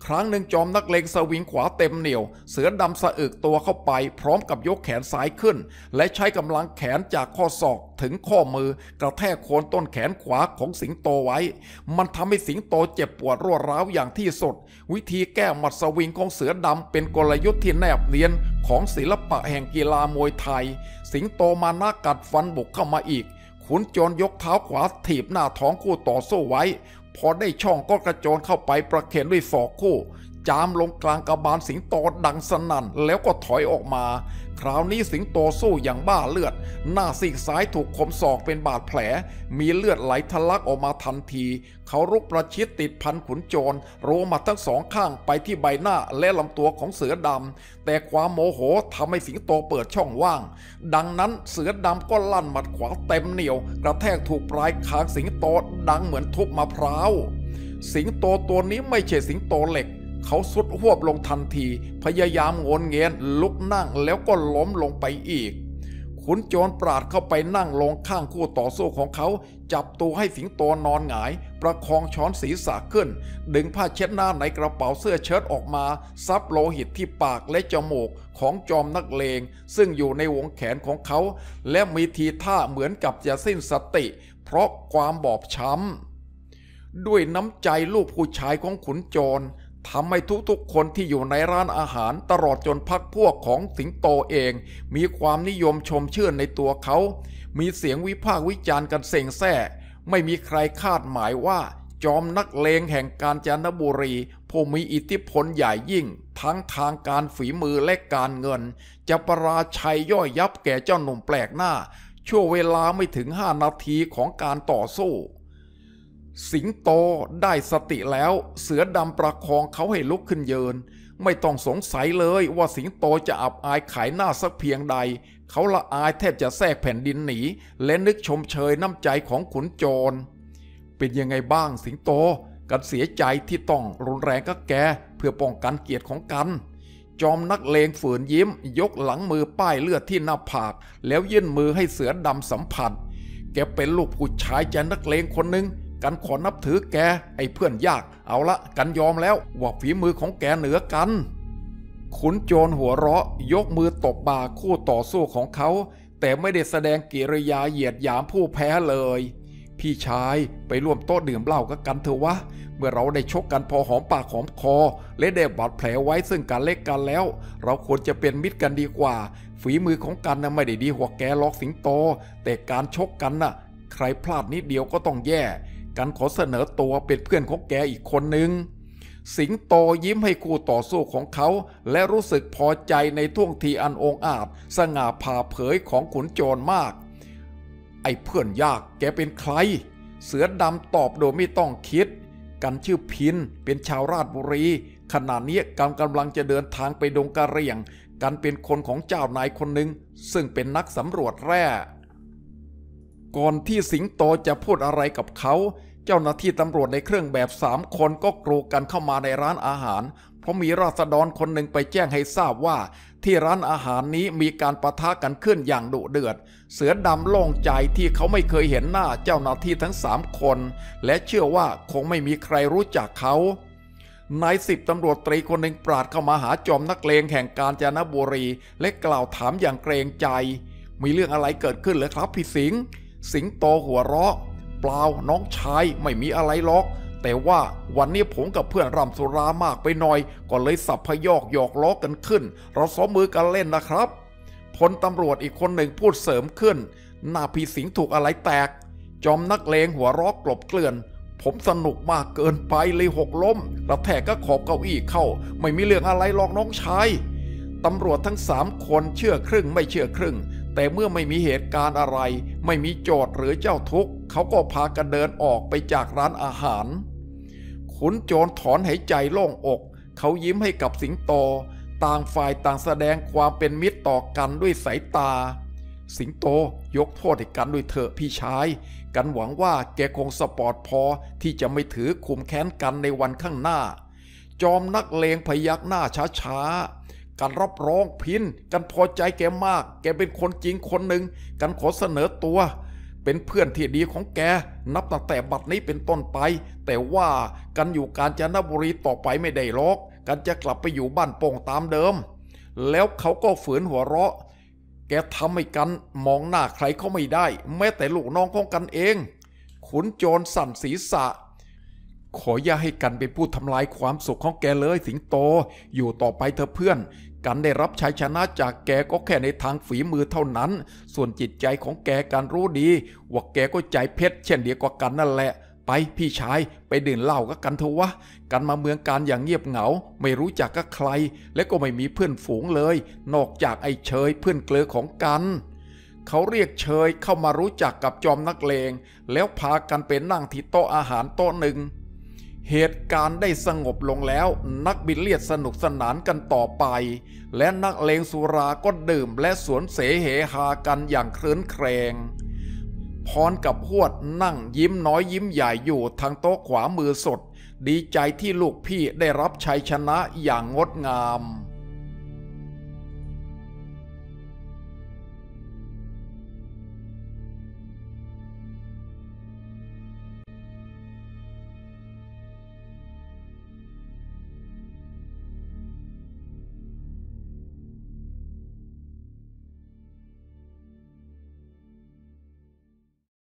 S1: ครั้งหนึ่งจอมนักเลงสวิงขวาเต็มเหนี่ยวเสือดำสะอึกตัวเข้าไปพร้อมกับยกแขนซ้ายขึ้นและใช้กำลังแขนจากข้อศอกถึงข้อมือกระแทกโคนต้นแขนขวาของสิงโตไว้มันทำให้สิงโตเจ็บปวดรวดร้าวอย่างที่สุดวิธีแก้หมัดสวิงของเสือดำเป็นกลยุทธ์ที่แนบเนียนของศิลปะแห่งกีฬามวยไทยสิงโตมานะกัดฟันบุกเข้ามาอีกขุนโจรยกเท้าขวาถีบหน้าท้องคู่ต่อสู้ไว้พอได้ช่องก็กระโจนเข้าไปประเคนด้วยศอกคู่จามลงกลางกระบาลสิงโตดังสนั่นแล้วก็ถอยออกมาคราวนี้สิงโตสู้อย่างบ้าเลือดหน้าซีกซ้ายถูกคมศอกเป็นบาดแผลมีเลือดไหลทะลักออกมาทันทีเขารุกประชิดติดพันขุนโจรโรมาทั้งสองข้างไปที่ใบหน้าและลำตัวของเสือดำแต่ความโมโหทำให้สิงโตเปิดช่องว่างดังนั้นเสือดำก็ลั่นหมัดขวาเต็มเหนียวกระแทกถูกปลายคางสิงโตดังเหมือนทุบมะพร้าวสิงโตตัวนี้ไม่ใช่สิงโตเหล็กเขาสุดหวบลงทันทีพยายามโงนเงียนลุกนั่งแล้วก็ล้มลงไปอีกขุนโจรปราดเข้าไปนั่งลงข้างคู่ต่อสู้ของเขาจับตัวให้สิงโตนอนหงายประคองช้อนศีรษะขึ้นดึงผ้าเช็ดหน้าในกระเป๋าเสื้อเชิ้ตออกมาซับโลหิตที่ปากและจมูกของจอมนักเลงซึ่งอยู่ในวงแขนของเขาและมีทีท่าเหมือนกับจะสิ้นสติเพราะความบอบช้ำด้วยน้ำใจลูกผู้ชายของขุนโจรทำให้ทุกๆคนที่อยู่ในร้านอาหารตลอดจนพรรคพวกของสิงโตเองมีความนิยมชมเชื่อในตัวเขามีเสียงวิพากษ์วิจารณ์กันเซ็งแซ่ไม่มีใครคาดหมายว่าจอมนักเลงแห่งกาญจนบุรีผู้มีอิทธิพลใหญ่ยิ่งทั้งทางการฝีมือและการเงินจะประราชัยย่อยยับแก่เจ้าหนุ่มแปลกหน้าชั่วเวลาไม่ถึงห้านาทีของการต่อสู้สิงโตได้สติแล้วเสือดำประคองเขาให้ลุกขึ้นยืนไม่ต้องสงสัยเลยว่าสิงโตจะอับอายขายหน้าสักเพียงใดเขาละอายแทบจะแทรกแผ่นดินหนีและนึกชมเชยน้ำใจของขุนโจรเป็นยังไงบ้างสิงโตกันเสียใจที่ต้องรุนแรงกับแกเพื่อป้องกันเกียรติของกันจอมนักเลงฝืนยิ้มยกหลังมือป้ายเลือดที่หน้าผากแล้วยื่นมือให้เสือดำสัมผัสแกเป็นลูกผู้ชายใจนักเลงคนหนึ่งกันขอนับถือแกไอ้เพื่อนยากเอาละกันยอมแล้วว่าฝีมือของแกเหนือกันขุนโจรหัวเราะยกมือตบบ่าคู่ต่อสู้ของเขาแต่ไม่ได้แสดงกิริยาเหยียดหยามผู้แพ้เลยพี่ชายไปร่วมโต๊ะดื่มเหล้ากันเถอะวะเมื่อเราได้ชกกันพอหอมปากหอมคอและได้บาดแผลไว้ซึ่งกันและกันแล้วเราควรจะเป็นมิตรกันดีกว่าฝีมือของกันน่ะไม่ได้ดีกว่าแกหรอกสิงโตแต่การชกกันน่ะใครพลาดนิดเดียวก็ต้องแย่กันขอเสนอตัวเป็นเพื่อนของแกอีกคนหนึ่งสิงโตยิ้มให้คู่ต่อสู้ของเขาและรู้สึกพอใจในท่วงทีอันองอาจสง่าผ่าเผยของขุนโจรมากไอ้เพื่อนยากแกเป็นใครเสือดำตอบโดยไม่ต้องคิดกันชื่อพินเป็นชาวราชบุรีขณะนี้กันกำลังจะเดินทางไปดงกะเหรี่ยงกันเป็นคนของเจ้านายคนหนึ่งซึ่งเป็นนักสำรวจแร่ก่อนที่สิงโตจะพูดอะไรกับเขาเจ้าหน้าที่ตำรวจในเครื่องแบบสามคนก็กรูกันเข้ามาในร้านอาหารเพราะมีราษฎรคนหนึ่งไปแจ้งให้ทราบว่าที่ร้านอาหารนี้มีการปะทะกันขึ้นอย่างดุเดือดเสือดำโล่งใจที่เขาไม่เคยเห็นหน้าเจ้าหน้าที่ทั้งสามคนและเชื่อว่าคงไม่มีใครรู้จักเขานายสิบตำรวจตรีคนหนึ่งปราดเข้ามาหาจอมนักเลงแห่งกาญจนบุรีและกล่าวถามอย่างเกรงใจมีเรื่องอะไรเกิดขึ้นเหรอครับพี่สิงห์สิงโตหัวเราะเปล่าน้องชายไม่มีอะไรหรอกแต่ว่าวันนี้ผมกับเพื่อนร่ำสุรามากไปหน่อยก็เลยสับพยอกหยอกล้อกันขึ้นเราซ้อมมือกันเล่นนะครับพลตำรวจอีกคนหนึ่งพูดเสริมขึ้นหน้าพี่สิงห์ถูกอะไรแตกจอมนักเลงหัวเราะกลบเกลื่อนผมสนุกมากเกินไปเลยหกล้มกระแทกก็ขอบเก้าอี้เข้าไม่มีเรื่องอะไรหรอกน้องชายตำรวจทั้งสามคนเชื่อครึ่งไม่เชื่อครึ่งแต่เมื่อไม่มีเหตุการณ์อะไรไม่มีโจทย์หรือเจ้าทุกข์เขาก็พากันเดินออกไปจากร้านอาหารขุนโจรถอนหายใจโล่งอกเขายิ้มให้กับสิงโตต่างฝ่ายต่างแสดงความเป็นมิตรต่อกันด้วยสายตาสิงโตยกโทษให้กันด้วยเถอะพี่ชายกันหวังว่าแกคงสปอร์ตพอที่จะไม่ถือคุมแค้นกันในวันข้างหน้าจอมนักเลงพยักหน้าช้าๆกันรับรองพินกันพอใจแกมากแกเป็นคนจริงคนหนึ่งกันขอเสนอตัวเป็นเพื่อนที่ดีของแกนับตั้งแต่บัดนี้เป็นต้นไปแต่ว่ากันอยู่กาญจนบุรีต่อไปไม่ได้หรอกกันจะกลับไปอยู่บ้านโป่งตามเดิมแล้วเขาก็ฝืนหัวเราะแกทำให้กันมองหน้าใครเขาไม่ได้แม้แต่ลูกน้องของกันเองขุนโจรสั่นศีรษะขออย่าให้กันไปพูดทำลายความสุขของแกเลยสิงโตอยู่ต่อไปเถอะเพื่อนกันได้รับชัยชนะจากแกก็แค่ในทางฝีมือเท่านั้นส่วนจิตใจของแกกันรู้ดีว่าแกก็ใจเพชรเช่นเดียวกับกันนั่นแหละไปพี่ชายไปดื่มเหล้ากับกันเถอะวะกันมาเมืองการอย่างเงียบเหงาไม่รู้จักกับใครและก็ไม่มีเพื่อนฝูงเลยนอกจากไอ้เชยเพื่อนเกลือของกันเขาเรียกเชยเข้ามารู้จักกับจอมนักเลงแล้วพากันไปนั่งที่โต๊ะอาหารโต๊ะหนึ่งเหตุการณ์ได้สงบลงแล้วนักบิลเลียดสนุกสนานกันต่อไปและนักเลงสุราก็ดื่มและสวนเสเหหากันอย่างครื้นเครงพรกับหวดนั่งยิ้มน้อยยิ้มใหญ่อยู่ทางโต๊ะขวามือสดดีใจที่ลูกพี่ได้รับชัยชนะอย่างงดงาม